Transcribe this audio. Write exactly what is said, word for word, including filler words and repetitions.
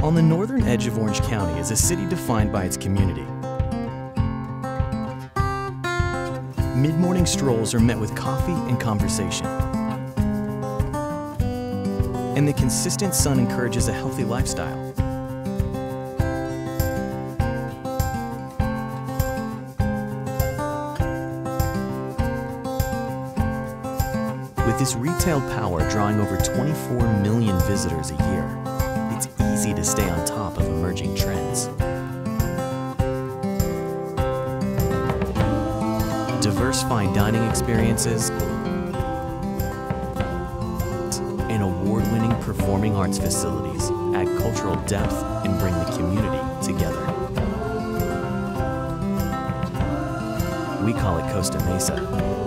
On the northern edge of Orange County is a city defined by its community. Mid-morning strolls are met with coffee and conversation. And the consistent sun encourages a healthy lifestyle. With this retail power drawing over twenty-four million visitors a year, it's easy to stay on top of emerging trends. Diverse fine dining experiences and award-winning performing arts facilities add cultural depth and bring the community together. We call it Costa Mesa.